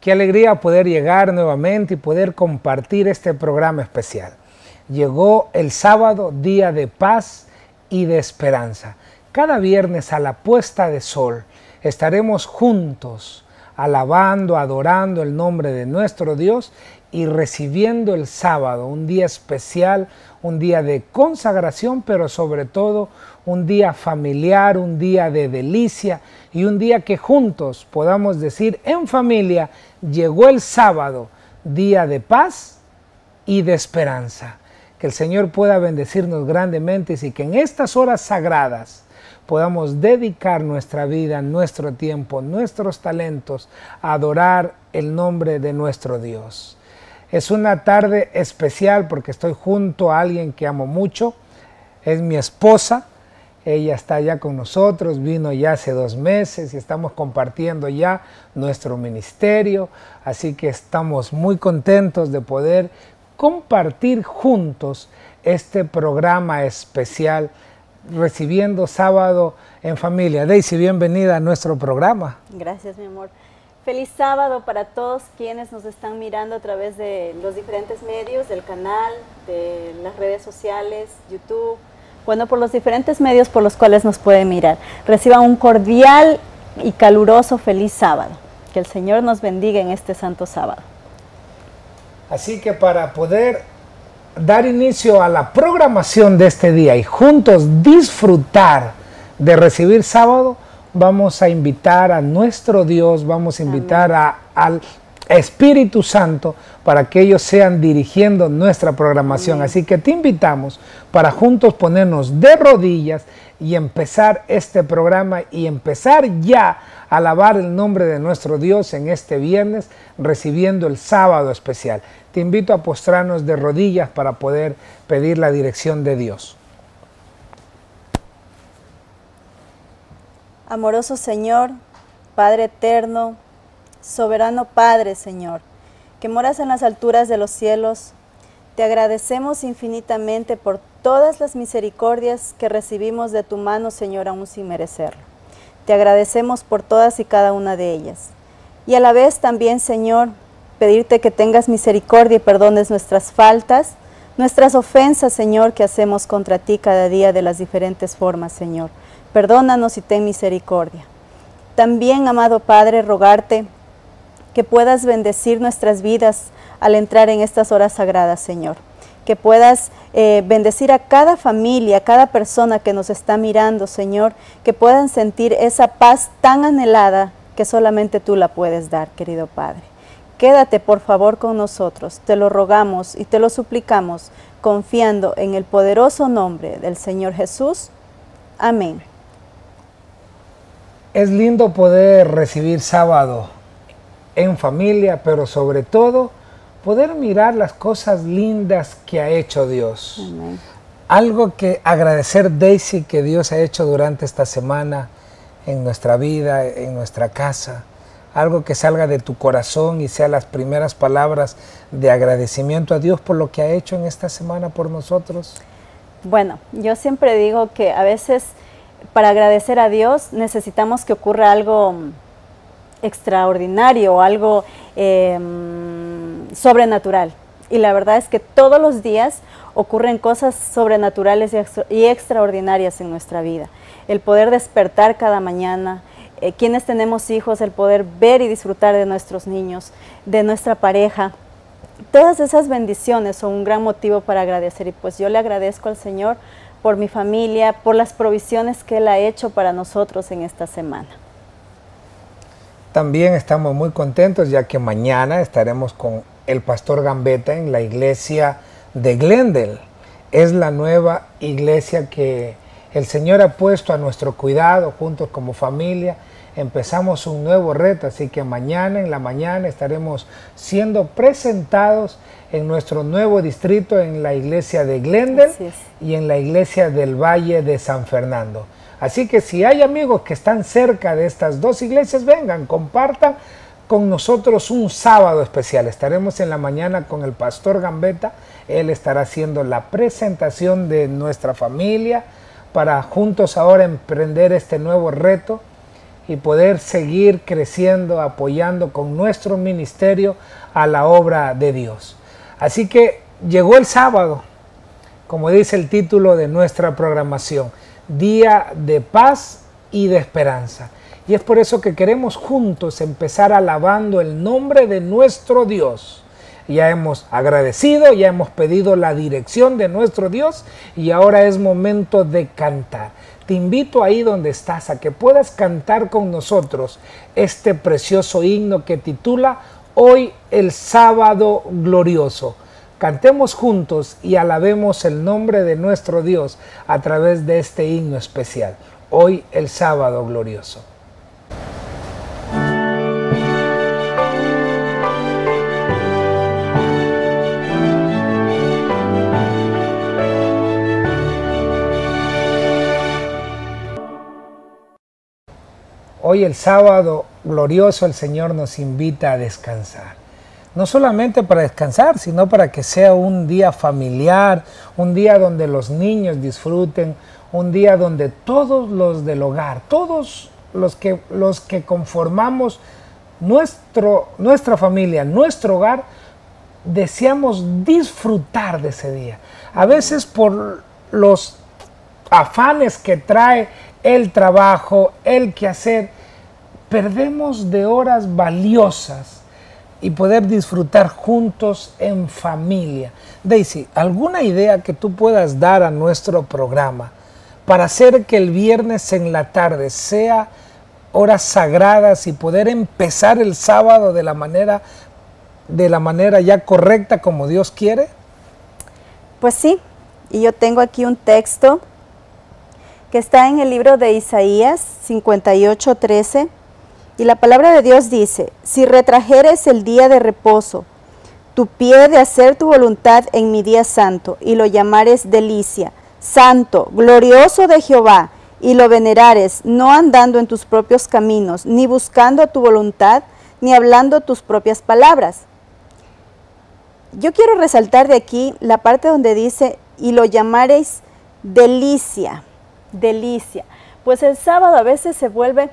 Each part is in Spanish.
Qué alegría poder llegar nuevamente y poder compartir este programa especial. Llegó el sábado, día de paz y de esperanza. Cada viernes a la puesta de sol estaremos juntos alabando, adorando el nombre de nuestro Dios y recibiendo el sábado, un día especial, un día de consagración, pero sobre todo un día familiar, un día de delicia y un día que juntos podamos decir en familia, llegó el sábado, día de paz y de esperanza. Que el Señor pueda bendecirnos grandemente y que en estas horas sagradas podamos dedicar nuestra vida, nuestro tiempo, nuestros talentos a adorar el nombre de nuestro Dios. Es una tarde especial porque estoy junto a alguien que amo mucho, es mi esposa. Ella está ya con nosotros, vino ya hace 2 meses y estamos compartiendo ya nuestro ministerio, así que estamos muy contentos de poder compartir juntos este programa especial, recibiendo sábado en familia. Daisy, bienvenida a nuestro programa. Gracias, mi amor. Feliz sábado para todos quienes nos están mirando a través de los diferentes medios, del canal, de las redes sociales, YouTube. Bueno, por los diferentes medios por los cuales nos pueden mirar. Reciban un cordial y caluroso feliz sábado. Que el Señor nos bendiga en este santo sábado. Así que para poder dar inicio a la programación de este día y juntos disfrutar de recibir sábado, vamos a invitar a nuestro Dios, vamos a invitar al Espíritu Santo para que ellos sean dirigiendo nuestra programación. Así que te invitamos para juntos ponernos de rodillas y empezar este programa y empezar ya a alabar el nombre de nuestro Dios en este viernes, recibiendo el sábado especial. Te invito a postrarnos de rodillas para poder pedir la dirección de Dios. Amoroso Señor, Padre eterno, soberano Padre, Señor, que moras en las alturas de los cielos, te agradecemos infinitamente por todas las misericordias que recibimos de tu mano, Señor, aún sin merecerlo. Te agradecemos por todas y cada una de ellas. Y a la vez también, Señor, pedirte que tengas misericordia y perdones nuestras faltas, nuestras ofensas, Señor, que hacemos contra ti cada día de las diferentes formas, Señor. Perdónanos y ten misericordia. También, amado Padre, rogarte que puedas bendecir nuestras vidas al entrar en estas horas sagradas, Señor. Que puedas bendecir a cada familia, a cada persona que nos está mirando, Señor. Que puedan sentir esa paz tan anhelada que solamente tú la puedes dar, querido Padre. Quédate, por favor, con nosotros. Te lo rogamos y te lo suplicamos, confiando en el poderoso nombre del Señor Jesús. Amén. Es lindo poder recibir sábado en familia, pero sobre todo poder mirar las cosas lindas que ha hecho Dios. Amén. Algo que agradecer, Daisy, que Dios ha hecho durante esta semana en nuestra vida, en nuestra casa. Algo que salga de tu corazón y sea las primeras palabras de agradecimiento a Dios por lo que ha hecho en esta semana por nosotros. Bueno, yo siempre digo que a veces para agradecer a Dios necesitamos que ocurra algo extraordinario, algo sobrenatural. Y la verdad es que todos los días ocurren cosas sobrenaturales y extraordinarias en nuestra vida. El poder despertar cada mañana, quienes tenemos hijos, el poder ver y disfrutar de nuestros niños, de nuestra pareja. Todas esas bendiciones son un gran motivo para agradecer y pues yo le agradezco al Señor por mi familia, por las provisiones que Él ha hecho para nosotros en esta semana. También estamos muy contentos ya que mañana estaremos con el pastor Gambetta en la iglesia de Glendale. Es la nueva iglesia que el Señor ha puesto a nuestro cuidado juntos como familia. Empezamos un nuevo reto, así que mañana en la mañana estaremos siendo presentados en nuestro nuevo distrito en la iglesia de Glendale y en la iglesia del Valle de San Fernando. Así que si hay amigos que están cerca de estas dos iglesias, vengan, compartan con nosotros un sábado especial. Estaremos en la mañana con el pastor Gambetta. Él estará haciendo la presentación de nuestra familia para juntos ahora emprender este nuevo reto y poder seguir creciendo, apoyando con nuestro ministerio a la obra de Dios. Así que llegó el sábado, como dice el título de nuestra programación, Día de Paz y de Esperanza. Y es por eso que queremos juntos empezar alabando el nombre de nuestro Dios. Ya hemos agradecido, ya hemos pedido la dirección de nuestro Dios y ahora es momento de cantar. Te invito ahí donde estás a que puedas cantar con nosotros este precioso himno que titula Hoy el Sábado Glorioso. Cantemos juntos y alabemos el nombre de nuestro Dios a través de este himno especial. Hoy el Sábado Glorioso. Hoy el sábado glorioso el Señor nos invita a descansar. No solamente para descansar, sino para que sea un día familiar, un día donde los niños disfruten, un día donde todos los del hogar, todos los que conformamos nuestra familia, nuestro hogar, deseamos disfrutar de ese día. A veces por los afanes que trae el trabajo, el quehacer, perdemos de horas valiosas y poder disfrutar juntos en familia. Daisy, ¿alguna idea que tú puedas dar a nuestro programa para hacer que el viernes en la tarde sea horas sagradas y poder empezar el sábado de la manera ya correcta como Dios quiere? Pues sí, y yo tengo aquí un texto que está en el libro de Isaías 58:13, y la palabra de Dios dice: si retrajeres el día de reposo, tu pie de hacer tu voluntad en mi día santo, y lo llamares delicia, santo, glorioso de Jehová, y lo venerares, no andando en tus propios caminos, ni buscando tu voluntad, ni hablando tus propias palabras. Yo quiero resaltar de aquí la parte donde dice, y lo llamaréis delicia, delicia. Pues el sábado a veces se vuelve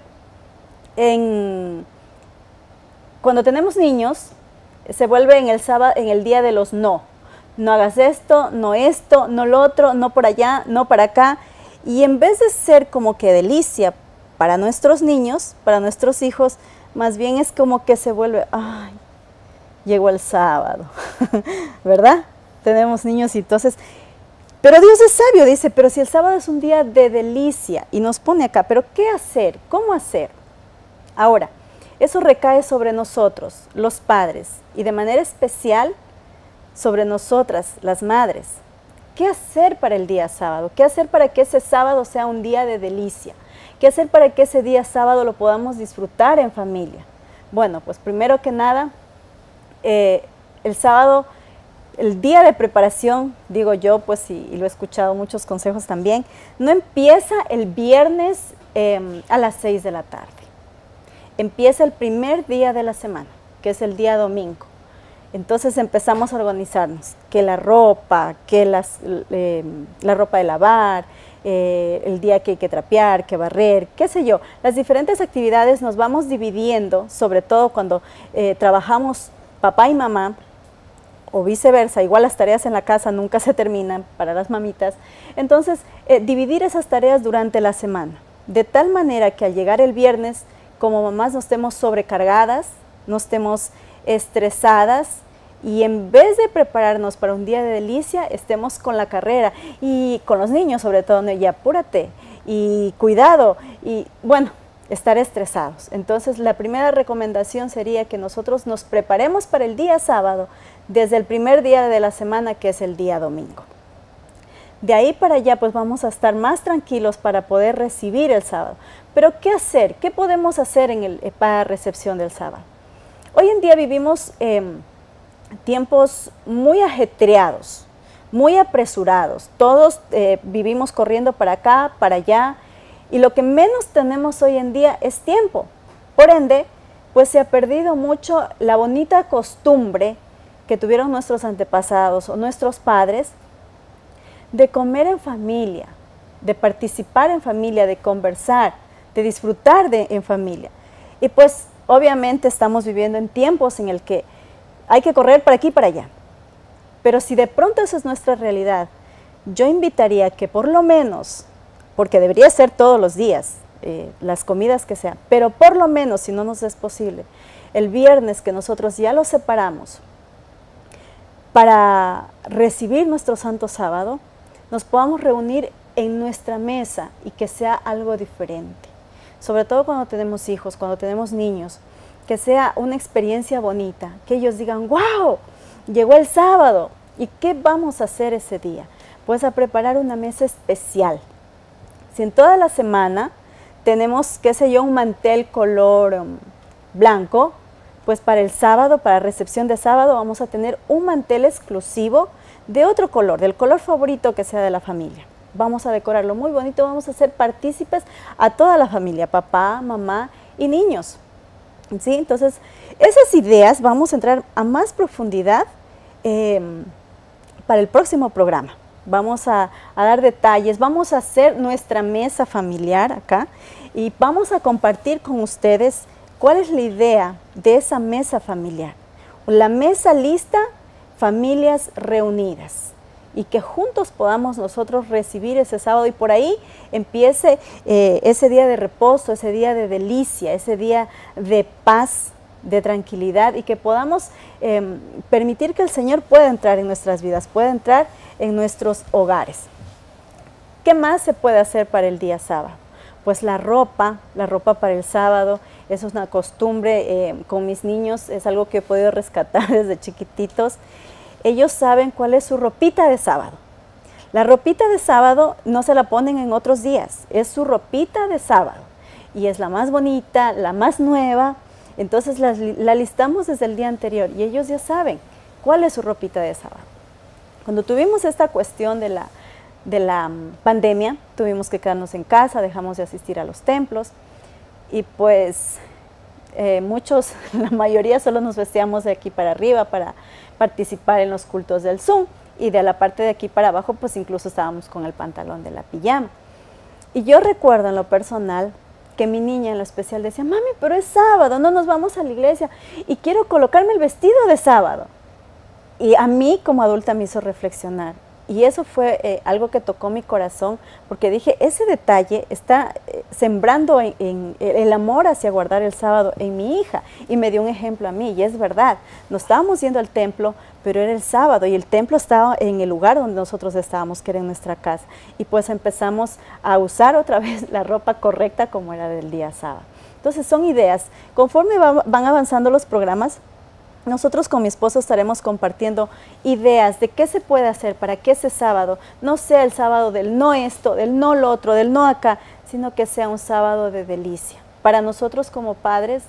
cuando tenemos niños, se vuelve en el sábado, en el día de los no. No hagas esto, no lo otro, no por allá, no para acá. Y en vez de ser como que delicia para nuestros niños, para nuestros hijos, más bien es como que se vuelve, ay, llegó el sábado, ¿verdad? Tenemos niños y entonces, pero Dios es sabio, dice, pero si el sábado es un día de delicia, y nos pone acá, pero ¿qué hacer? ¿Cómo hacer? Ahora, eso recae sobre nosotros, los padres, y de manera especial sobre nosotras, las madres. ¿Qué hacer para el día sábado? ¿Qué hacer para que ese sábado sea un día de delicia? ¿Qué hacer para que ese día sábado lo podamos disfrutar en familia? Bueno, pues primero que nada, el sábado, el día de preparación, digo yo, pues y lo he escuchado muchos consejos también, no empieza el viernes a las 6 de la tarde. Empieza el primer día de la semana, que es el día domingo. Entonces empezamos a organizarnos, que la ropa, que la ropa de lavar, el día que hay que trapear, que barrer, qué sé yo. Las diferentes actividades nos vamos dividiendo, sobre todo cuando trabajamos papá y mamá, o viceversa, igual las tareas en la casa nunca se terminan para las mamitas. Entonces, dividir esas tareas durante la semana, de tal manera que al llegar el viernes, como mamás no estemos sobrecargadas, no estemos estresadas, y en vez de prepararnos para un día de delicia, estemos con la carrera, y con los niños sobre todo, ¿no? Y apúrate, y cuidado, y bueno, estar estresados. Entonces la primera recomendación sería que nosotros nos preparemos para el día sábado, desde el primer día de la semana, que es el día domingo. De ahí para allá pues vamos a estar más tranquilos para poder recibir el sábado. Pero ¿qué hacer? ¿Qué podemos hacer para recepción del sábado? Hoy en día vivimos tiempos muy ajetreados, muy apresurados. Todos vivimos corriendo para acá, para allá, y lo que menos tenemos hoy en día es tiempo. Por ende, pues se ha perdido mucho la bonita costumbre que tuvieron nuestros antepasados o nuestros padres de comer en familia, de participar en familia, de conversar, de disfrutar en familia. Y pues obviamente estamos viviendo en tiempos en el que hay que correr para aquí y para allá. Pero si de pronto esa es nuestra realidad, yo invitaría que por lo menos, porque debería ser todos los días, las comidas que sean, pero por lo menos, si no nos es posible, el viernes que nosotros ya lo separamos para recibir nuestro Santo Sábado, nos podamos reunir en nuestra mesa y que sea algo diferente. Sobre todo cuando tenemos hijos, cuando tenemos niños, que sea una experiencia bonita, que ellos digan, wow, llegó el sábado, ¿y qué vamos a hacer ese día? Pues a preparar una mesa especial. Si en toda la semana tenemos, qué sé yo, un mantel color blanco, pues para el sábado, para recepción de sábado, vamos a tener un mantel exclusivo de otro color, del color favorito que sea de la familia. Vamos a decorarlo muy bonito, vamos a hacer partícipes a toda la familia, papá, mamá y niños. ¿Sí? Entonces, esas ideas vamos a entrar a más profundidad para el próximo programa. Vamos a dar detalles, vamos a hacer nuestra mesa familiar acá y vamos a compartir con ustedes cuál es la idea de esa mesa familiar. La mesa lista, familias reunidas, y que juntos podamos nosotros recibir ese sábado y por ahí empiece ese día de reposo, ese día de delicia, ese día de paz, de tranquilidad, y que podamos permitir que el Señor pueda entrar en nuestras vidas, pueda entrar en nuestros hogares. ¿Qué más se puede hacer para el día sábado? Pues la ropa para el sábado, eso es una costumbre con mis niños, es algo que he podido rescatar desde chiquititos. Ellos saben cuál es su ropita de sábado. La ropita de sábado no se la ponen en otros días, es su ropita de sábado y es la más bonita, la más nueva. Entonces la listamos desde el día anterior y ellos ya saben cuál es su ropita de sábado. Cuando tuvimos esta cuestión de la pandemia, tuvimos que quedarnos en casa, dejamos de asistir a los templos y pues muchos, la mayoría solo nos vestíamos de aquí para arriba para participar en los cultos del Zoom y de la parte de aquí para abajo pues incluso estábamos con el pantalón de la pijama. Y yo recuerdo en lo personal que mi niña en lo especial decía, mami, pero es sábado, no nos vamos a la iglesia y quiero colocarme el vestido de sábado. Y a mí como adulta me hizo reflexionar. Y eso fue algo que tocó mi corazón, porque dije, ese detalle está sembrando en el amor hacia guardar el sábado en mi hija. Y me dio un ejemplo a mí, y es verdad. Nos estábamos yendo al templo, pero era el sábado, y el templo estaba en el lugar donde nosotros estábamos, que era en nuestra casa. Y pues empezamos a usar otra vez la ropa correcta como era del día sábado. Entonces son ideas. Conforme van avanzando los programas, nosotros con mi esposo estaremos compartiendo ideas de qué se puede hacer para que ese sábado no sea el sábado del no esto, del no lo otro, del no acá, sino que sea un sábado de delicia. Para nosotros como padres,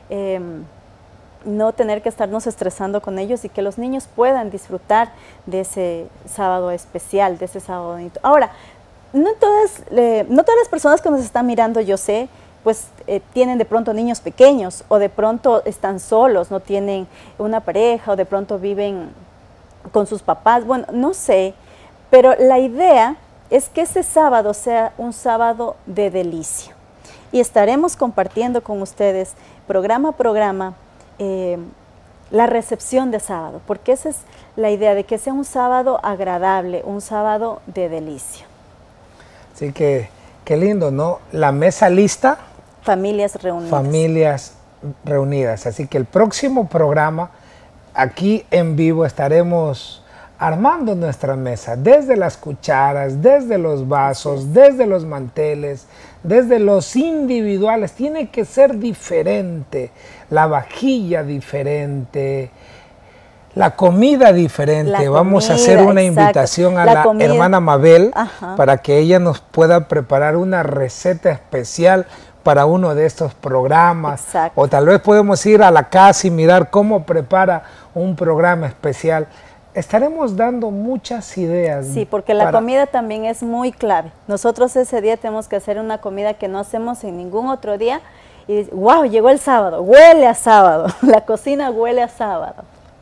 no tener que estarnos estresando con ellos y que los niños puedan disfrutar de ese sábado especial, de ese sábado bonito. Ahora, no todas las personas que nos están mirando, yo sé, pues tienen de pronto niños pequeños o de pronto están solos, no tienen una pareja o de pronto viven con sus papás, bueno, no sé, pero la idea es que ese sábado sea un sábado de delicia y estaremos compartiendo con ustedes programa a programa la recepción de sábado, porque esa es la idea de que sea un sábado agradable, un sábado de delicia. Así que qué lindo, ¿no? La mesa lista. Familias reunidas. Familias reunidas. Así que el próximo programa, aquí en vivo, estaremos armando nuestra mesa, desde las cucharas, desde los vasos, desde los manteles, desde los individuales. Tiene que ser diferente, la vajilla diferente, la comida diferente. Vamos a hacer una invitación a la hermana Mabel para que ella nos pueda preparar una receta especial para uno de estos programas. Exacto. O tal vez podemos ir a la casa y mirar cómo prepara un programa especial. Estaremos dando muchas ideas. Sí, porque la comida también es muy clave. Nosotros ese día tenemos que hacer una comida que no hacemos en ningún otro día. Y wow, llegó el sábado, huele a sábado. La cocina huele a sábado.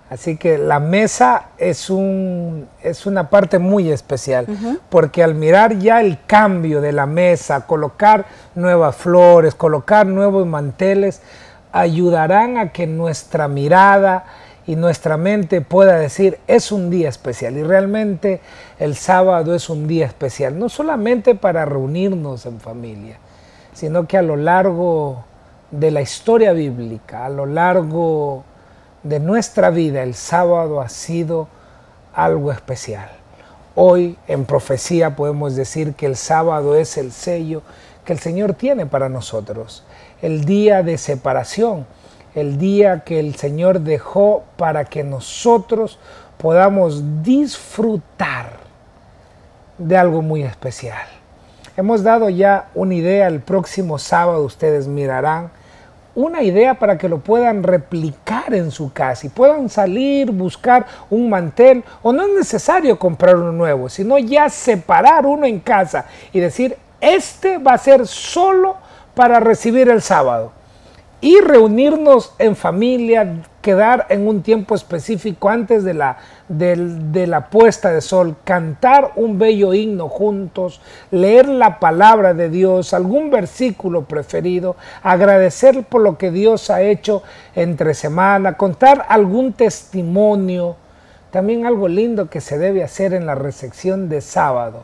Así que la mesa es una parte muy especial, porque al mirar ya el cambio de la mesa, colocar nuevas flores, colocar nuevos manteles, ayudarán a que nuestra mirada y nuestra mente pueda decir, es un día especial. Y realmente el sábado es un día especial, no solamente para reunirnos en familia, sino que a lo largo de la historia bíblica, a lo largo de nuestra vida, el sábado ha sido algo especial. Hoy en profecía podemos decir que el sábado es el sello que el Señor tiene para nosotros, el día de separación, el día que el Señor dejó para que nosotros podamos disfrutar de algo muy especial. Hemos dado ya una idea, el próximo sábado ustedes mirarán una idea para que lo puedan replicar en su casa y puedan salir, buscar un mantel, o no es necesario comprar uno nuevo, sino ya separar uno en casa y decir, este va a ser solo para recibir el sábado. Y reunirnos en familia, quedar en un tiempo específico antes de la puesta de sol, cantar un bello himno juntos, leer la palabra de Dios, algún versículo preferido, agradecer por lo que Dios ha hecho entre semana, contar algún testimonio. También algo lindo que se debe hacer en la recepción de sábado.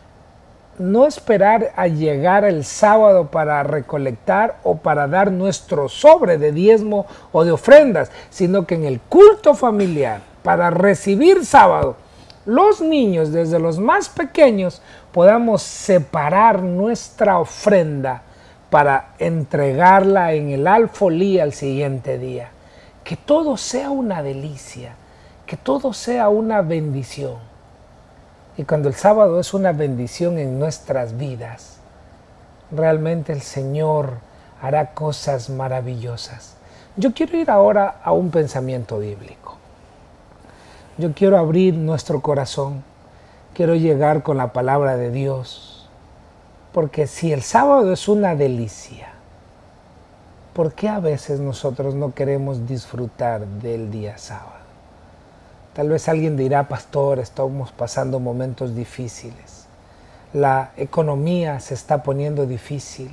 No esperar a llegar el sábado para recolectar o para dar nuestro sobre de diezmo o de ofrendas, sino que en el culto familiar, para recibir sábado, los niños, desde los más pequeños, podamos separar nuestra ofrenda para entregarla en el alfolí al siguiente día. Que todo sea una delicia, que todo sea una bendición. Y cuando el sábado es una bendición en nuestras vidas, realmente el Señor hará cosas maravillosas. Yo quiero ir ahora a un pensamiento bíblico. Yo quiero abrir nuestro corazón, quiero llegar con la palabra de Dios, porque si el sábado es una delicia, ¿por qué a veces nosotros no queremos disfrutar del día sábado? Tal vez alguien dirá, pastor, estamos pasando momentos difíciles. La economía se está poniendo difícil.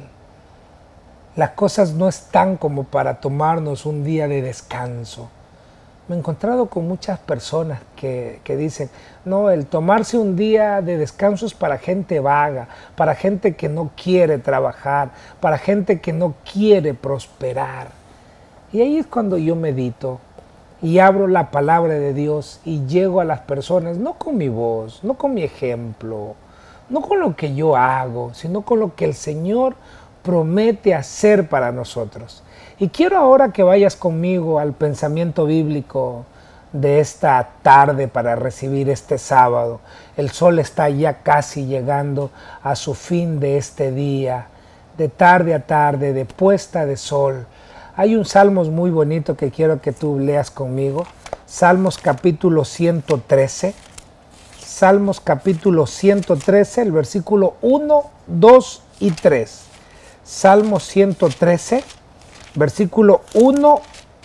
Las cosas no están como para tomarnos un día de descanso. Me he encontrado con muchas personas que dicen, no, el tomarse un día de descanso es para gente vaga, para gente que no quiere trabajar, para gente que no quiere prosperar. Y ahí es cuando yo medito y abro la palabra de Dios y llego a las personas, no con mi voz, no con mi ejemplo, no con lo que yo hago, sino con lo que el Señor promete hacer para nosotros. Y quiero ahora que vayas conmigo al pensamiento bíblico de esta tarde para recibir este sábado. El sol está ya casi llegando a su fin de este día, de tarde a tarde, de puesta de sol. Hay un Salmos muy bonito que quiero que tú leas conmigo. Salmos capítulo 113. Salmos capítulo 113, el versículo 1, 2 y 3. Salmos 113, versículo 1,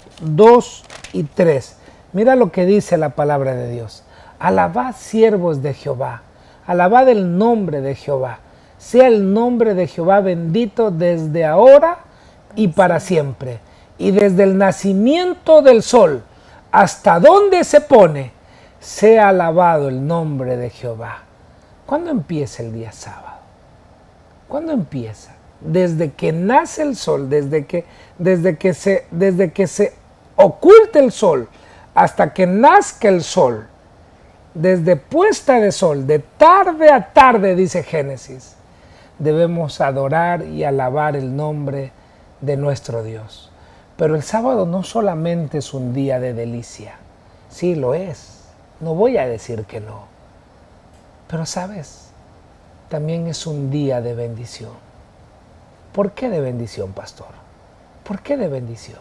2 y 3. Mira lo que dice la palabra de Dios. Alabad siervos de Jehová, alabad el nombre de Jehová. Sea el nombre de Jehová bendito desde ahora y para siempre. Y desde el nacimiento del sol hasta donde se pone, sea alabado el nombre de Jehová. ¿Cuándo empieza el día sábado? ¿Cuándo empieza? Desde que nace el sol, desde que se oculte el sol, hasta que nazca el sol, desde puesta de sol, de tarde a tarde, dice Génesis, debemos adorar y alabar el nombre de nuestro Dios. Pero el sábado no solamente es un día de delicia, sí lo es, no voy a decir que no, pero sabes, también es un día de bendición. ¿Por qué de bendición, pastor? ¿Por qué de bendición?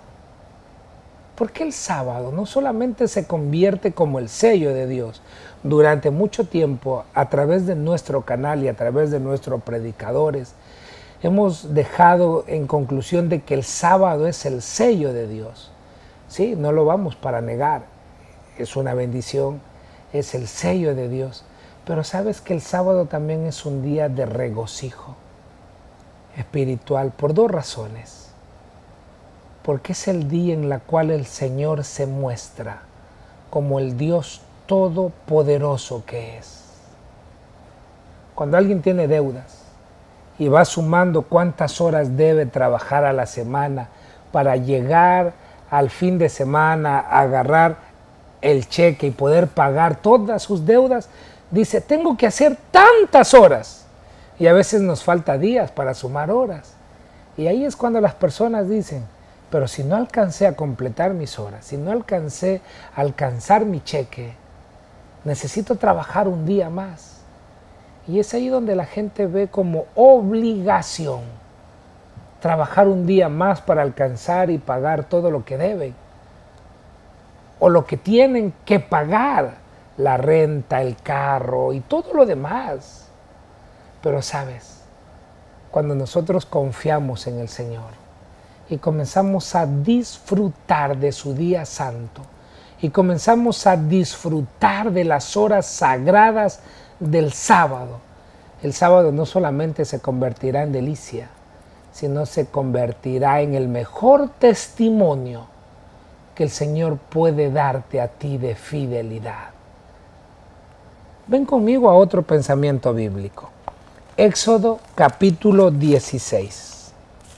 Porque el sábado no solamente se convierte como el sello de Dios. Durante mucho tiempo, a través de nuestro canal y a través de nuestros predicadores, hemos dejado en conclusión de que el sábado es el sello de Dios. Sí, no lo vamos para negar. es una bendición, es el sello de Dios. Pero sabes que el sábado también es un día de regocijo espiritual por dos razones. Porque es el día en el cual el Señor se muestra como el Dios todopoderoso que es. Cuando alguien tiene deudas y va sumando cuántas horas debe trabajar a la semana para llegar al fin de semana, a agarrar el cheque y poder pagar todas sus deudas, dice, tengo que hacer tantas horas. Y a veces nos falta días para sumar horas. Y ahí es cuando las personas dicen, pero si no alcancé a completar mis horas, si no alcancé a alcanzar mi cheque, necesito trabajar un día más. Y es ahí donde la gente ve como obligación trabajar un día más para alcanzar y pagar todo lo que deben. O lo que tienen que pagar, la renta, el carro y todo lo demás. Pero sabes, cuando nosotros confiamos en el Señor y comenzamos a disfrutar de su día santo y comenzamos a disfrutar de las horas sagradas del sábado, el sábado no solamente se convertirá en delicia, sino se convertirá en el mejor testimonio que el Señor puede darte a ti de fidelidad. Ven conmigo a otro pensamiento bíblico. Éxodo capítulo 16.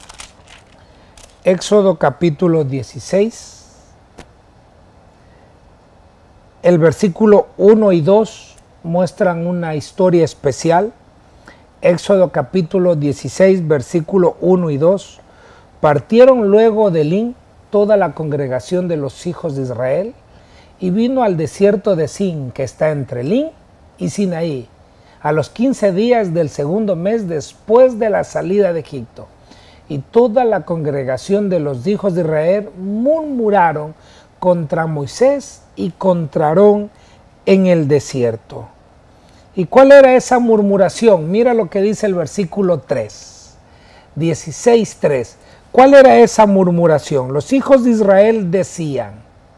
Éxodo capítulo 16. El versículo 1 y 2 muestran una historia especial. Éxodo capítulo 16, versículo 1 y 2. Partieron luego de Elín toda la congregación de los hijos de Israel y vino al desierto de Sin, que está entre Elín y Sinaí, a los 15 días del segundo mes después de la salida de Egipto. Y toda la congregación de los hijos de Israel murmuraron contra Moisés y contra Aarón en el desierto. ¿Y cuál era esa murmuración? Mira lo que dice el versículo 3, 16:3. ¿Cuál era esa murmuración? Los hijos de Israel decían,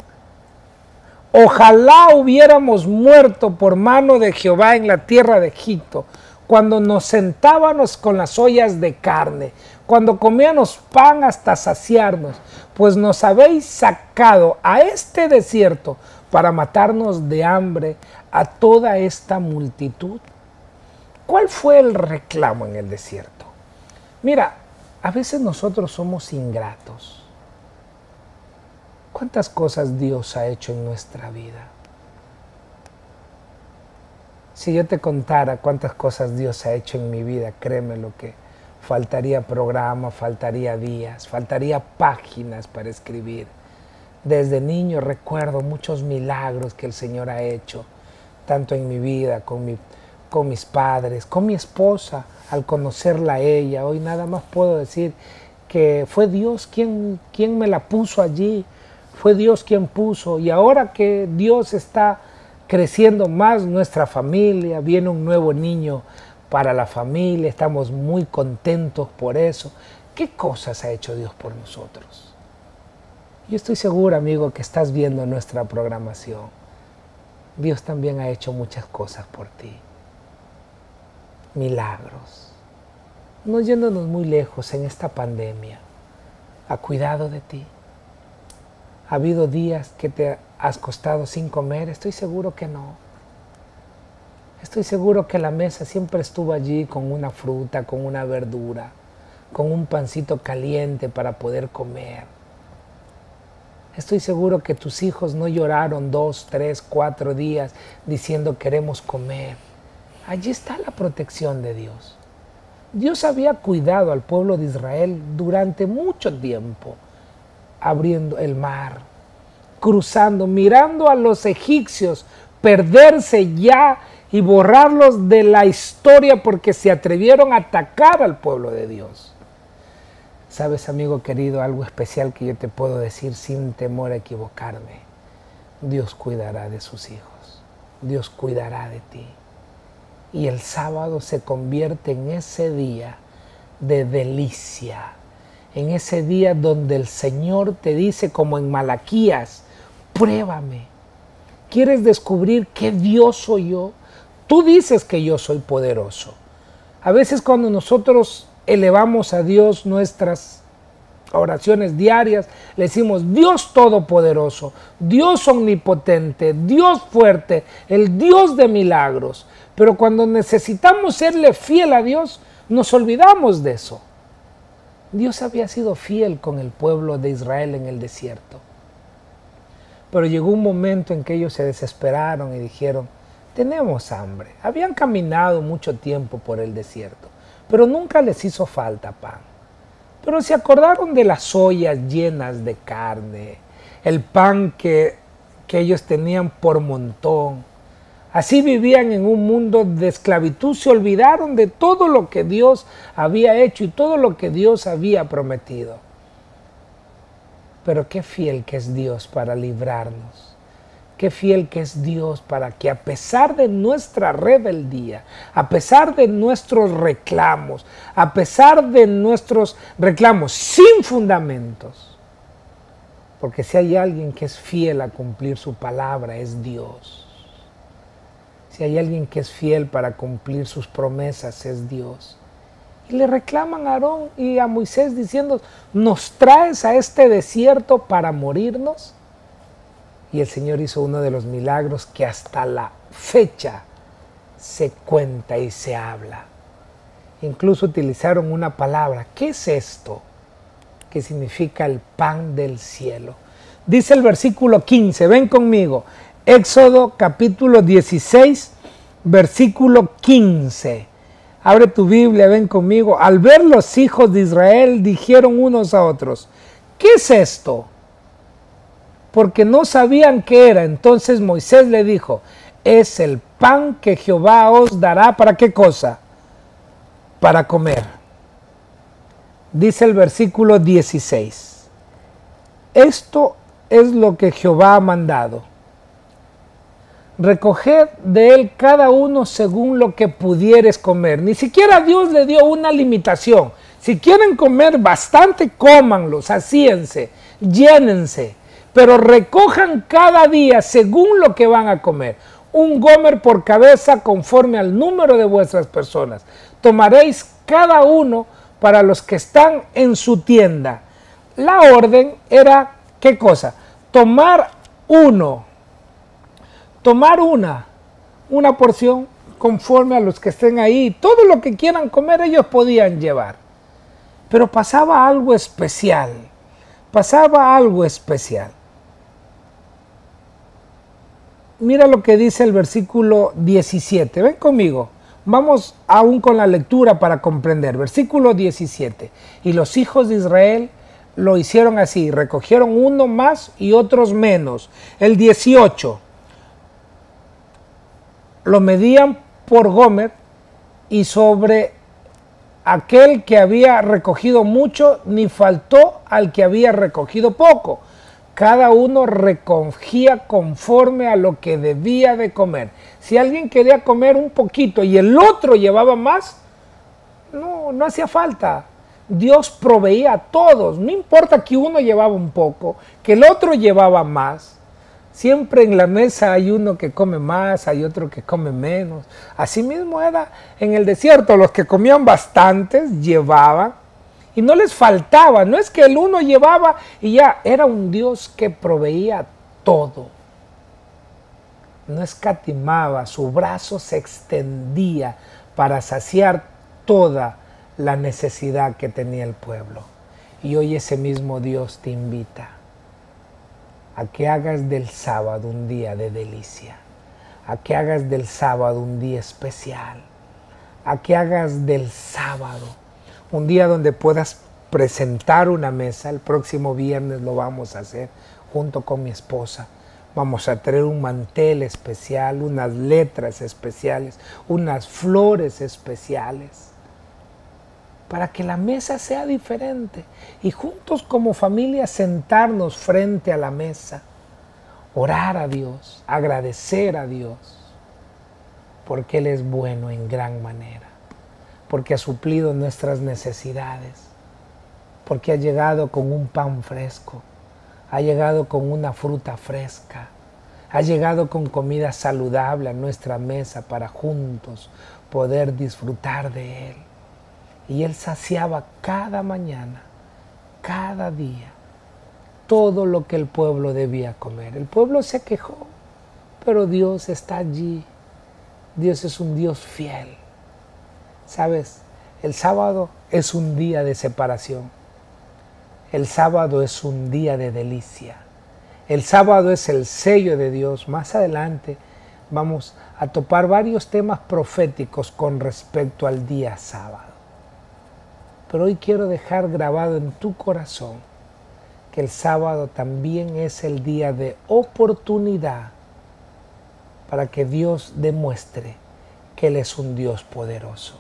ojalá hubiéramos muerto por mano de Jehová en la tierra de Egipto, cuando nos sentábamos con las ollas de carne, cuando comíamos pan hasta saciarnos, pues nos habéis sacado a este desierto para matarnos de hambre a toda esta multitud. ¿Cuál fue el reclamo en el desierto? Mira, a veces nosotros somos ingratos. ¿Cuántas cosas Dios ha hecho en nuestra vida? Si yo te contara cuántas cosas Dios ha hecho en mi vida, créeme lo que faltaría programa, faltaría días, faltaría páginas para escribir. Desde niño recuerdo muchos milagros que el Señor ha hecho, tanto en mi vida, con mis padres, con mi esposa, al conocerla a ella. Hoy nada más puedo decir que fue Dios quien me la puso allí, fue Dios quien puso. Y ahora que Dios está creciendo más nuestra familia, viene un nuevo niño para la familia, estamos muy contentos por eso. ¿Qué cosas ha hecho Dios por nosotros? Yo estoy seguro, amigo, que estás viendo nuestra programación. Dios también ha hecho muchas cosas por ti. Milagros. No yéndonos muy lejos en esta pandemia, ha cuidado de ti. ¿Ha habido días que te has costado sin comer? Estoy seguro que no. Estoy seguro que la mesa siempre estuvo allí con una fruta, con una verdura, con un pancito caliente para poder comer. Estoy seguro que tus hijos no lloraron 2, 3, 4 días diciendo queremos comer. Allí está la protección de Dios. Dios había cuidado al pueblo de Israel durante mucho tiempo, abriendo el mar, cruzando, mirando a los egipcios perderse ya y borrarlos de la historia porque se atrevieron a atacar al pueblo de Dios. Sabes, amigo querido, algo especial que yo te puedo decir sin temor a equivocarme. Dios cuidará de sus hijos. Dios cuidará de ti. Y el sábado se convierte en ese día de delicia. En ese día donde el Señor te dice, como en Malaquías, pruébame ¿Quieres descubrir qué Dios soy yo? Tú dices que yo soy poderoso. A veces cuando nosotros elevamos a Dios nuestras oraciones diarias, le decimos Dios todopoderoso, Dios omnipotente, Dios fuerte, el Dios de milagros. Pero cuando necesitamos serle fiel a Dios, nos olvidamos de eso. Dios había sido fiel con el pueblo de Israel en el desierto. Pero llegó un momento en que ellos se desesperaron y dijeron, tenemos hambre. Habían caminado mucho tiempo por el desierto, pero nunca les hizo falta pan. Pero se acordaron de las ollas llenas de carne, el pan que ellos tenían por montón. Así vivían en un mundo de esclavitud, se olvidaron de todo lo que Dios había hecho y todo lo que Dios había prometido. Pero qué fiel que es Dios para librarnos. Qué fiel que es Dios para que a pesar de nuestra rebeldía, a pesar de nuestros reclamos, a pesar de nuestros reclamos sin fundamentos, porque si hay alguien que es fiel a cumplir su palabra, es Dios. Si hay alguien que es fiel para cumplir sus promesas, es Dios. Y le reclaman a Aarón y a Moisés diciendo, ¿nos traes a este desierto para morirnos? Y el Señor hizo uno de los milagros que hasta la fecha se cuenta y se habla. Incluso utilizaron una palabra. ¿Qué es esto? Que significa el pan del cielo. Dice el versículo 15, ven conmigo. Éxodo capítulo 16, versículo 15. Abre tu Biblia, ven conmigo. Al ver los hijos de Israel, dijeron unos a otros, ¿qué es esto? Porque no sabían qué era. Entonces Moisés le dijo, es el pan que Jehová os dará, ¿para qué cosa? Para comer. Dice el versículo 16, esto es lo que Jehová ha mandado. Recoged de él cada uno según lo que pudieres comer. Ni siquiera Dios le dio una limitación. Si quieren comer bastante, cómanlo, sacíense, llénense. Pero recojan cada día según lo que van a comer. Un gomer por cabeza conforme al número de vuestras personas. Tomaréis cada uno para los que están en su tienda. La orden era, ¿qué cosa? Tomar una porción conforme a los que estén ahí. Todo lo que quieran comer ellos podían llevar. Pero pasaba algo especial. Mira lo que dice el versículo 17. Ven conmigo. Vamos aún con la lectura para comprender. Versículo 17. Y los hijos de Israel lo hicieron así. Recogieron uno más y otros menos. El 18. Lo medían por gomer y sobre aquel que había recogido mucho, ni faltó al que había recogido poco. Cada uno recogía conforme a lo que debía de comer. Si alguien quería comer un poquito y el otro llevaba más, no hacía falta. Dios proveía a todos. No importa que uno llevaba un poco, que el otro llevaba más. Siempre en la mesa hay uno que come más, hay otro que come menos. Así mismo era en el desierto. Los que comían bastantes llevaban. Y no les faltaba, no es que el uno llevaba y ya, era un Dios que proveía todo. No escatimaba, su brazo se extendía para saciar toda la necesidad que tenía el pueblo. Y hoy ese mismo Dios te invita a que hagas del sábado un día de delicia, a que hagas del sábado un día especial, a que hagas del sábado un día donde puedas presentar una mesa. El próximo viernes lo vamos a hacer junto con mi esposa. Vamos a traer un mantel especial, unas letras especiales, unas flores especiales, para que la mesa sea diferente y juntos como familia sentarnos frente a la mesa, orar a Dios, agradecer a Dios, porque Él es bueno en gran manera, porque ha suplido nuestras necesidades, porque ha llegado con un pan fresco, ha llegado con una fruta fresca, Ha llegado con comida saludable a nuestra mesa para juntos poder disfrutar de Él. Y Él saciaba cada mañana, cada día, todo lo que el pueblo debía comer. El pueblo se quejó, pero Dios está allí. Dios es un Dios fiel. ¿Sabes? El sábado es un día de separación. El sábado es un día de delicia. El sábado es el sello de Dios. Más adelante vamos a topar varios temas proféticos con respecto al día sábado. Pero hoy quiero dejar grabado en tu corazón que el sábado también es el día de oportunidad para que Dios demuestre que Él es un Dios poderoso.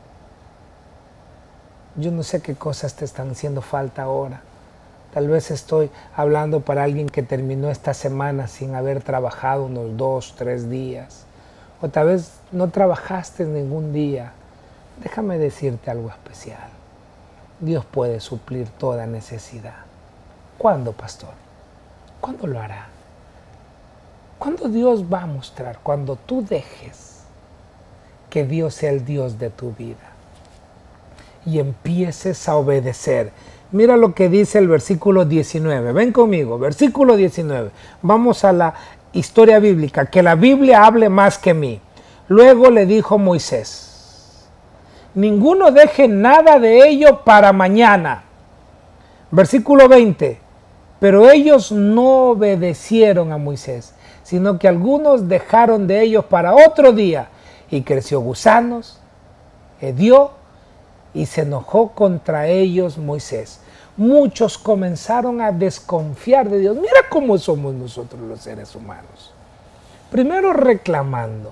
Yo no sé qué cosas te están haciendo falta ahora. Tal vez estoy hablando para alguien que terminó esta semana sin haber trabajado unos 2, 3 días. O tal vez no trabajaste ningún día. Déjame decirte algo especial. Dios puede suplir toda necesidad. ¿Cuándo, pastor? ¿Cuándo lo hará? ¿Cuándo Dios va a mostrar? Cuando tú dejes que Dios sea el Dios de tu vida y empieces a obedecer. Mira lo que dice el versículo 19. Ven conmigo, versículo 19. Vamos a la historia bíblica, que la Biblia hable más que mí. Luego le dijo Moisés: ninguno deje nada de ello para mañana. Versículo 20. Pero ellos no obedecieron a Moisés, sino que algunos dejaron de ellos para otro día. Y creció gusanos, hedió, y se enojó contra ellos Moisés. Muchos comenzaron a desconfiar de Dios. Mira cómo somos nosotros los seres humanos. Primero reclamando: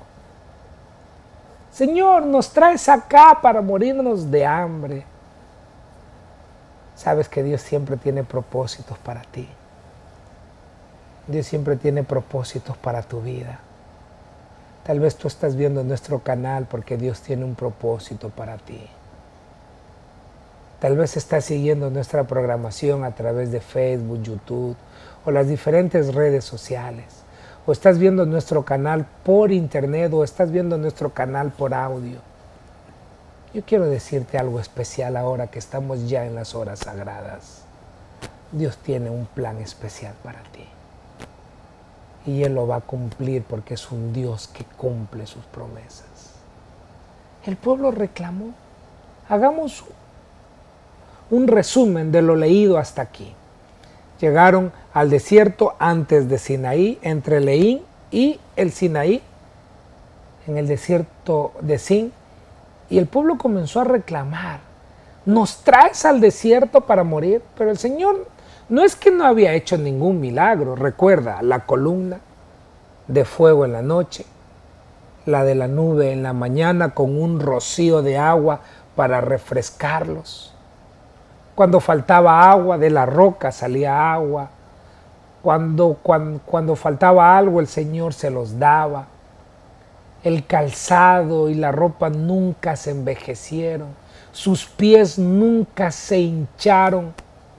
Señor, nos traes acá para morirnos de hambre. Sabes que Dios siempre tiene propósitos para ti. Dios siempre tiene propósitos para tu vida. Tal vez tú estás viendo nuestro canal porque Dios tiene un propósito para ti. Tal vez estás siguiendo nuestra programación a través de Facebook, YouTube o las diferentes redes sociales. O estás viendo nuestro canal por internet o estás viendo nuestro canal por audio. Yo quiero decirte algo especial ahora que estamos ya en las horas sagradas. Dios tiene un plan especial para ti. Y Él lo va a cumplir porque es un Dios que cumple sus promesas. El pueblo reclamó. Hagamos un resumen de lo leído hasta aquí. Llegaron al desierto antes de Sinaí, entre Leín y el Sinaí, en el desierto de Sin. Y el pueblo comenzó a reclamar: nos traes al desierto para morir. Pero el Señor no es que no había hecho ningún milagro. Recuerda, la columna de fuego en la noche, la de la nube en la mañana con un rocío de agua para refrescarlos. Cuando faltaba agua, de la roca salía agua. Cuando faltaba algo, el Señor se los daba. El calzado y la ropa nunca se envejecieron. Sus pies nunca se hincharon.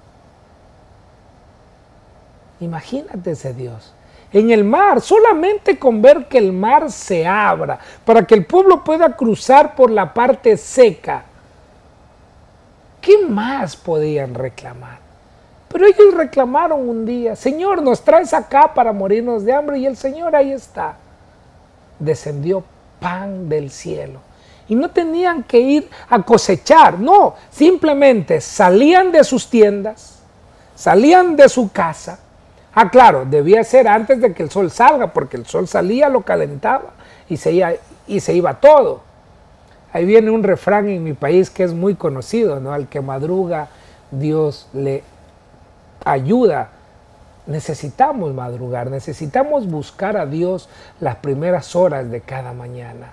Imagínate ese Dios. En el mar, solamente con ver que el mar se abra para que el pueblo pueda cruzar por la parte seca. ¿Qué más podían reclamar? Pero ellos reclamaron un día: Señor, nos traes acá para morirnos de hambre. Y el Señor ahí está. Descendió pan del cielo. Y no tenían que ir a cosechar, no, simplemente salían de sus tiendas, salían de su casa. Ah, claro, debía ser antes de que el sol salga, porque el sol salía, lo calentaba y se iba todo. Ahí viene un refrán en mi país que es muy conocido, ¿no? Al que madruga, Dios le ayuda. Necesitamos madrugar, necesitamos buscar a Dios las primeras horas de cada mañana.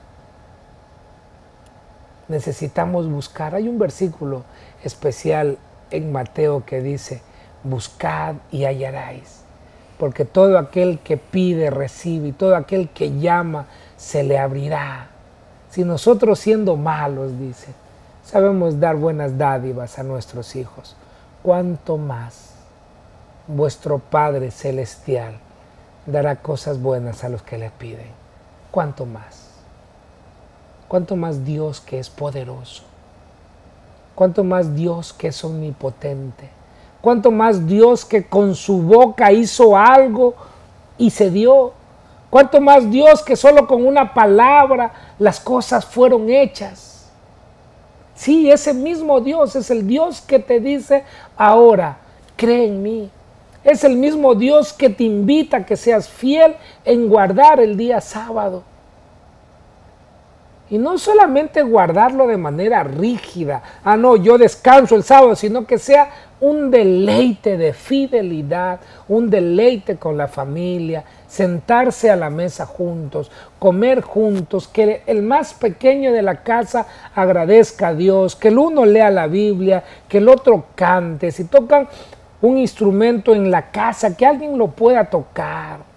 Necesitamos buscar. Hay un versículo especial en Mateo que dice: buscad y hallaréis, porque todo aquel que pide recibe, y todo aquel que llama se le abrirá. Si nosotros, siendo malos, dice, sabemos dar buenas dádivas a nuestros hijos, cuánto más vuestro Padre Celestial dará cosas buenas a los que le piden. ¿Cuánto más? ¿Cuánto más Dios que es poderoso? ¿Cuánto más Dios que es omnipotente? ¿Cuánto más Dios que con su boca hizo algo y se dio? ¿Cuánto más Dios que solo con una palabra las cosas fueron hechas? Sí, ese mismo Dios es el Dios que te dice ahora, cree en mí. Es el mismo Dios que te invita a que seas fiel en guardar el día sábado. Y no solamente guardarlo de manera rígida, no, yo descanso el sábado, sino que sea un deleite de fidelidad, un deleite con la familia, sentarse a la mesa juntos, comer juntos, que el más pequeño de la casa agradezca a Dios, que el uno lea la Biblia, que el otro cante, si tocan un instrumento en la casa, que alguien lo pueda tocar.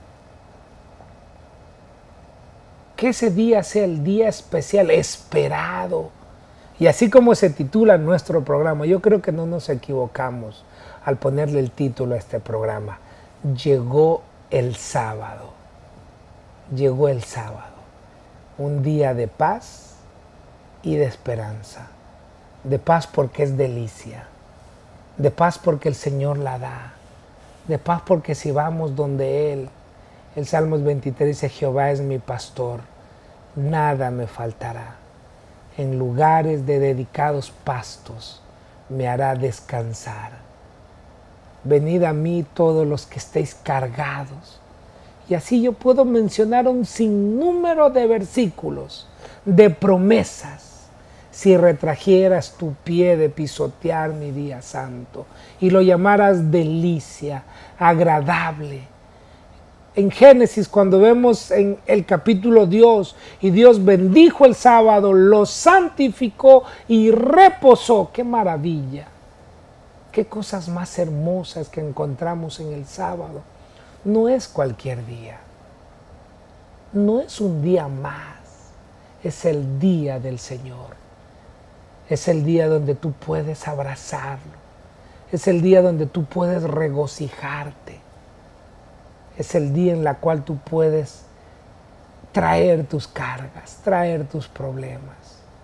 Que ese día sea el día especial, esperado. Y así como se titula nuestro programa, yo creo que no nos equivocamos al ponerle el título a este programa. Llegó el sábado. Llegó el sábado. Un día de paz y de esperanza. De paz porque es delicia. De paz porque el Señor la da. De paz porque si vamos donde Él. El Salmos 23 dice, Jehová es mi pastor, nada me faltará. En lugares de dedicados pastos me hará descansar. Venid a mí todos los que estéis cargados. Y así yo puedo mencionar un sinnúmero de versículos, de promesas. Si retrajeras tu pie de pisotear mi día santo y lo llamaras delicia, agradable. En Génesis, cuando vemos en el capítulo Dios bendijo el sábado, lo santificó y reposó. ¡Qué maravilla! ¡Qué cosas más hermosas que encontramos en el sábado! No es cualquier día. No es un día más. Es el día del Señor. Es el día donde tú puedes abrazarlo. Es el día donde tú puedes regocijarte. Es el día en el cual tú puedes traer tus cargas, traer tus problemas.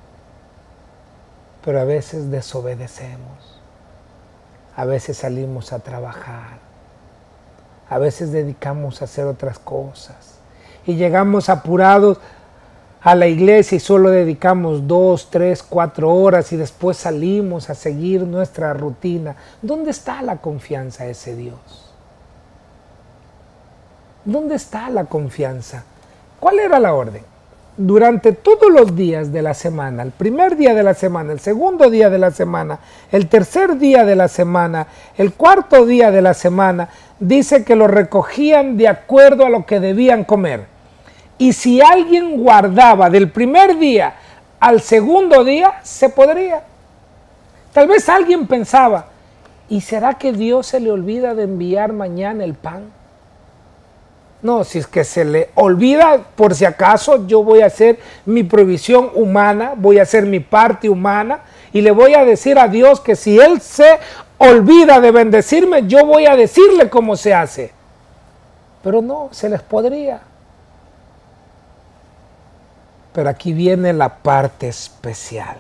Pero a veces desobedecemos. A veces salimos a trabajar. A veces dedicamos a hacer otras cosas. Y llegamos apurados a la iglesia y solo dedicamos 2, 3, 4 horas y después salimos a seguir nuestra rutina. ¿Dónde está la confianza de ese Dios? ¿Dónde está la confianza? ¿Cuál era la orden? Durante todos los días de la semana, el primer día de la semana, el segundo día de la semana, el tercer día de la semana, el cuarto día de la semana, dice que lo recogían de acuerdo a lo que debían comer. Y si alguien guardaba del primer día al segundo día, se podría. Tal vez alguien pensaba, ¿y será que Dios se le olvida de enviar mañana el pan? No, si es que se le olvida, por si acaso, yo voy a hacer mi provisión humana, voy a hacer mi parte humana y le voy a decir a Dios que si Él se olvida de bendecirme, yo voy a decirle cómo se hace. Pero no, se les podría. Pero aquí viene la parte especial.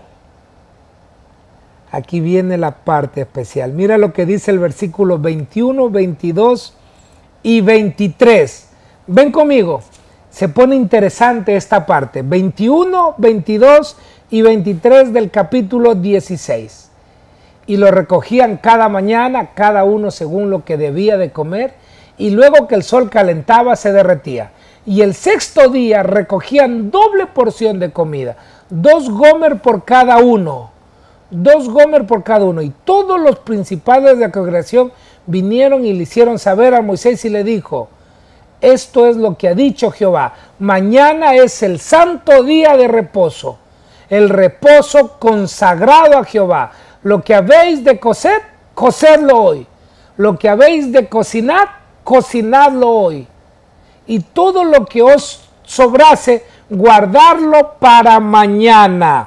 Aquí viene la parte especial. Mira lo que dice el versículo 21, 22 y 23. Ven conmigo, se pone interesante esta parte, 21, 22 y 23 del capítulo 16. Y lo recogían cada mañana, cada uno según lo que debía de comer, y luego que el sol calentaba se derretía. Y el sexto día recogían doble porción de comida, 2 gomer por cada uno, 2 gomer por cada uno. Y todos los principales de la congregación vinieron y le hicieron saber a Moisés y le dijo, esto es lo que ha dicho Jehová, mañana es el santo día de reposo, el reposo consagrado a Jehová. Lo que habéis de cocer, cocedlo hoy. Lo que habéis de cocinar, cocinadlo hoy. Y todo lo que os sobrase, guardarlo para mañana.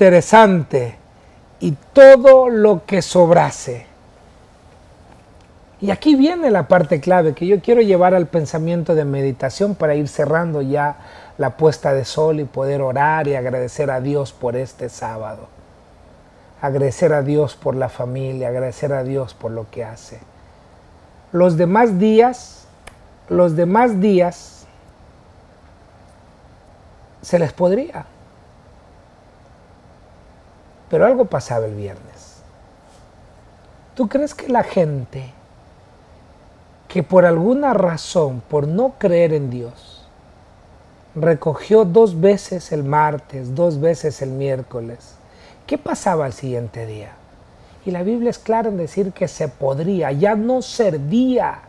Interesante. Y todo lo que sobrase. Y aquí viene la parte clave que yo quiero llevar al pensamiento de meditación para ir cerrando ya la puesta de sol y poder orar y agradecer a Dios por este sábado. Agradecer a Dios por la familia, agradecer a Dios por lo que hace. Los demás días se les podría. Pero algo pasaba el viernes. ¿Tú crees que la gente que por alguna razón, por no creer en Dios, recogió 2 veces el martes, 2 veces el miércoles, qué pasaba al siguiente día? Y la Biblia es clara en decir que se podría, ya no servía.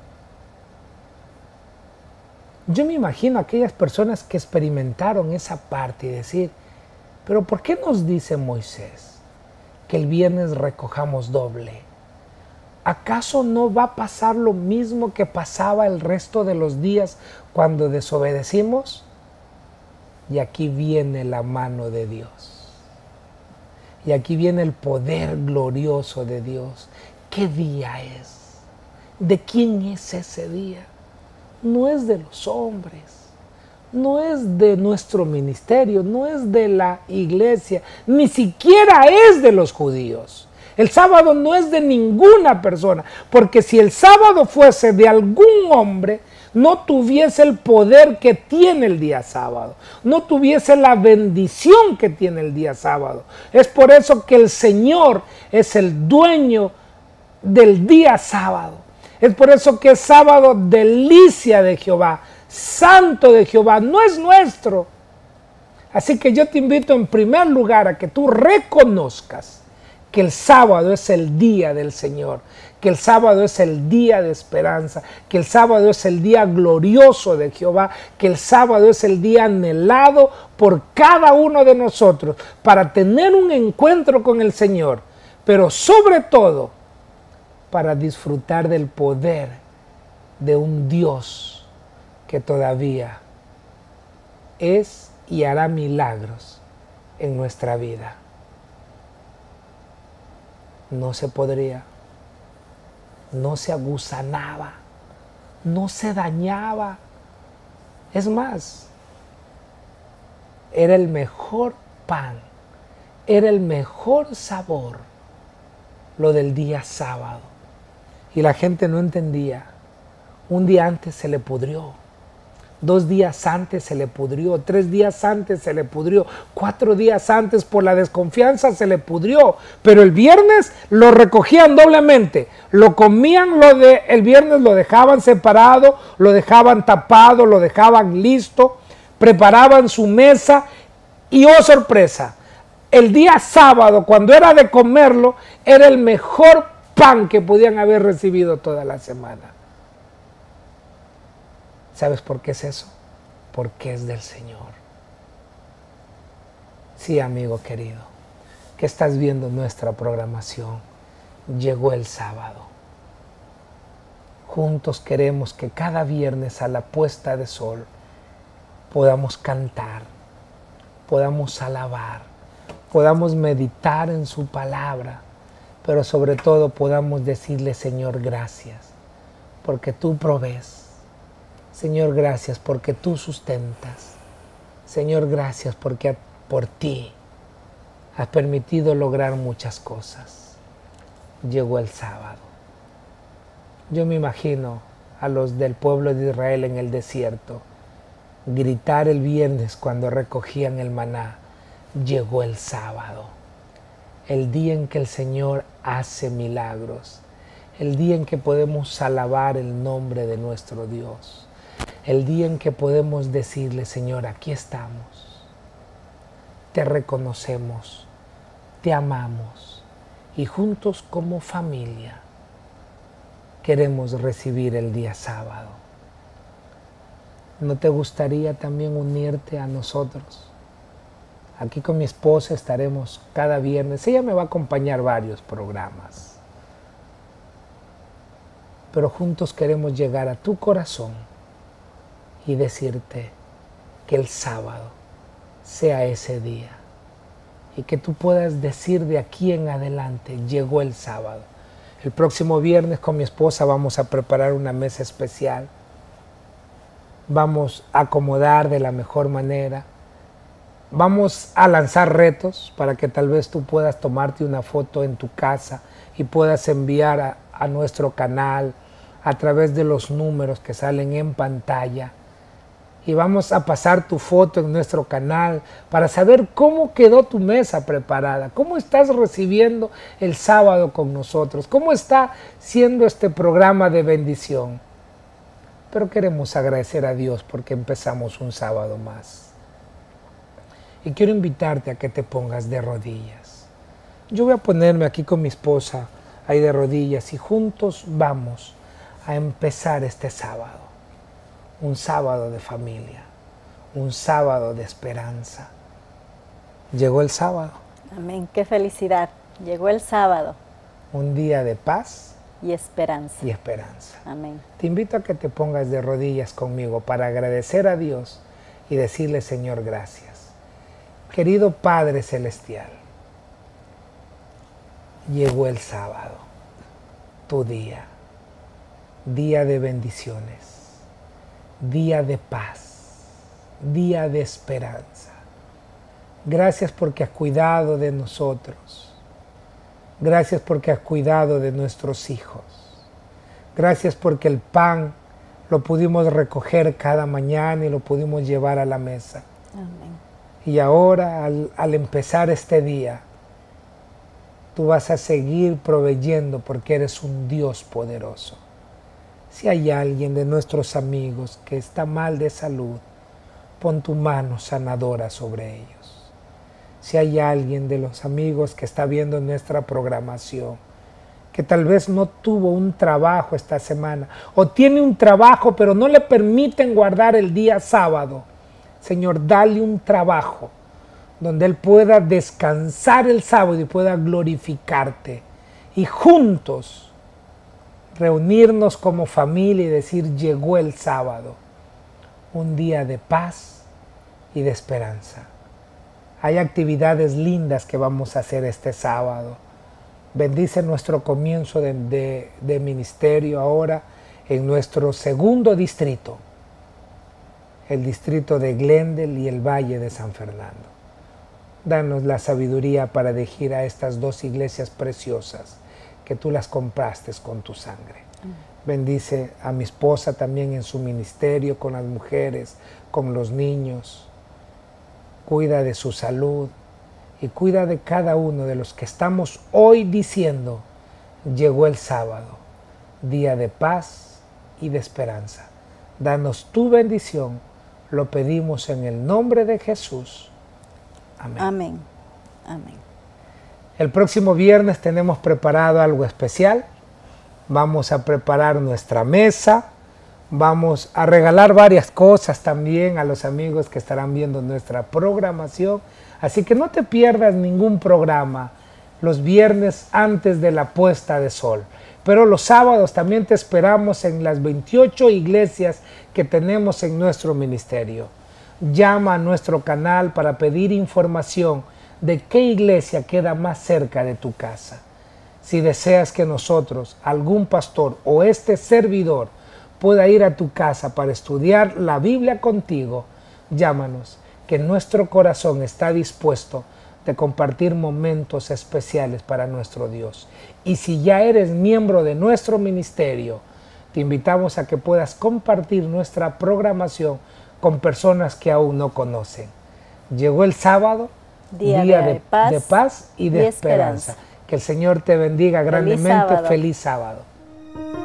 Yo me imagino a aquellas personas que experimentaron esa parte y decir, pero ¿por qué nos dice Moisés que el viernes recojamos doble? ¿Acaso no va a pasar lo mismo que pasaba el resto de los días cuando desobedecimos? Y aquí viene la mano de Dios. Y aquí viene el poder glorioso de Dios. ¿Qué día es? ¿De quién es ese día? No es de los hombres, no es de nuestro ministerio, no es de la iglesia, ni siquiera es de los judíos. El sábado no es de ninguna persona, porque si el sábado fuese de algún hombre, no tuviese el poder que tiene el día sábado, no tuviese la bendición que tiene el día sábado. Es por eso que el Señor es el dueño del día sábado. Es por eso que es sábado delicia de Jehová, santo de Jehová, no es nuestro. Así que yo te invito en primer lugar a que tú reconozcas que el sábado es el día del Señor, que el sábado es el día de esperanza, que el sábado es el día glorioso de Jehová, que el sábado es el día anhelado por cada uno de nosotros para tener un encuentro con el Señor, pero sobre todo para disfrutar del poder de un Dios que todavía es y hará milagros en nuestra vida. No se podría, no se agusanaba, no se dañaba. Es más, era el mejor pan, era el mejor sabor lo del día sábado. Y la gente no entendía. Un día antes se le pudrió. 2 días antes se le pudrió, 3 días antes se le pudrió, 4 días antes por la desconfianza se le pudrió, pero el viernes lo recogían doblemente, lo comían el viernes, lo dejaban separado, lo dejaban tapado, lo dejaban listo, preparaban su mesa y oh sorpresa, el día sábado cuando era de comerlo era el mejor pan que podían haber recibido toda la semana. ¿Sabes por qué es eso? Porque es del Señor. Sí, amigo querido, que estás viendo nuestra programación, llegó el sábado. Juntos queremos que cada viernes a la puesta de sol podamos cantar, podamos alabar, podamos meditar en su palabra, pero sobre todo podamos decirle, Señor, gracias, porque tú provees. Señor, gracias porque tú sustentas. Señor, gracias porque por ti has permitido lograr muchas cosas. Llegó el sábado. Yo me imagino a los del pueblo de Israel en el desierto gritar el viernes cuando recogían el maná. Llegó el sábado. El día en que el Señor hace milagros. El día en que podemos alabar el nombre de nuestro Dios. El día en que podemos decirle, Señor, aquí estamos, te reconocemos, te amamos y juntos como familia queremos recibir el día sábado. ¿No te gustaría también unirte a nosotros? Aquí con mi esposa estaremos cada viernes, ella me va a acompañar varios programas, pero juntos queremos llegar a tu corazón y decirte que el sábado sea ese día y que tú puedas decir de aquí en adelante, llegó el sábado. El próximo viernes con mi esposa vamos a preparar una mesa especial. Vamos a acomodar de la mejor manera. Vamos a lanzar retos para que tal vez tú puedas tomarte una foto en tu casa y puedas enviar a nuestro canal a través de los números que salen en pantalla. Y vamos a pasar tu foto en nuestro canal para saber cómo quedó tu mesa preparada, cómo estás recibiendo el sábado con nosotros, cómo está siendo este programa de bendición. Pero queremos agradecer a Dios porque empezamos un sábado más. Y quiero invitarte a que te pongas de rodillas. Yo voy a ponerme aquí con mi esposa ahí de rodillas y juntos vamos a empezar este sábado. Un sábado de familia, un sábado de esperanza. Llegó el sábado. Amén, qué felicidad. Llegó el sábado. Un día de paz y esperanza. Y esperanza. Amén. Te invito a que te pongas de rodillas conmigo para agradecer a Dios y decirle, Señor, gracias. Querido Padre Celestial, llegó el sábado, tu día, día de bendiciones, día de paz, día de esperanza. Gracias porque has cuidado de nosotros. Gracias porque has cuidado de nuestros hijos. Gracias porque el pan lo pudimos recoger cada mañana y lo pudimos llevar a la mesa. Amén. Y ahora, al empezar este día, tú vas a seguir proveyendo porque eres un Dios poderoso. Si hay alguien de nuestros amigos que está mal de salud, pon tu mano sanadora sobre ellos. Si hay alguien de los amigos que está viendo nuestra programación, que tal vez no tuvo un trabajo esta semana, o tiene un trabajo pero no le permiten guardar el día sábado, Señor, dale un trabajo donde Él pueda descansar el sábado y pueda glorificarte. Y juntos reunirnos como familia y decir, llegó el sábado. Un día de paz y de esperanza. Hay actividades lindas que vamos a hacer este sábado. Bendice nuestro comienzo de ministerio ahora en nuestro segundo distrito. El distrito de Glendale y el Valle de San Fernando. Danos la sabiduría para elegir a estas dos iglesias preciosas que tú las compraste con tu sangre. Bendice a mi esposa también en su ministerio, con las mujeres, con los niños. Cuida de su salud y cuida de cada uno de los que estamos hoy diciendo, llegó el sábado, día de paz y de esperanza. Danos tu bendición. Lo pedimos en el nombre de Jesús. Amén. Amén. Amén. El próximo viernes tenemos preparado algo especial. Vamos a preparar nuestra mesa. Vamos a regalar varias cosas también a los amigos que estarán viendo nuestra programación. Así que no te pierdas ningún programa los viernes antes de la puesta de sol. Pero los sábados también te esperamos en las 28 iglesias que tenemos en nuestro ministerio. Llama a nuestro canal para pedir información de qué iglesia queda más cerca de tu casa. Si deseas que nosotros, algún pastor o este servidor pueda ir a tu casa para estudiar la Biblia contigo, llámanos, que nuestro corazón está dispuesto de compartir momentos especiales para nuestro Dios. Y si ya eres miembro de nuestro ministerio, te invitamos a que puedas compartir nuestra programación con personas que aún no conocen. Llegó el sábado, día de paz y de esperanza. Que el Señor te bendiga grandemente. Feliz sábado.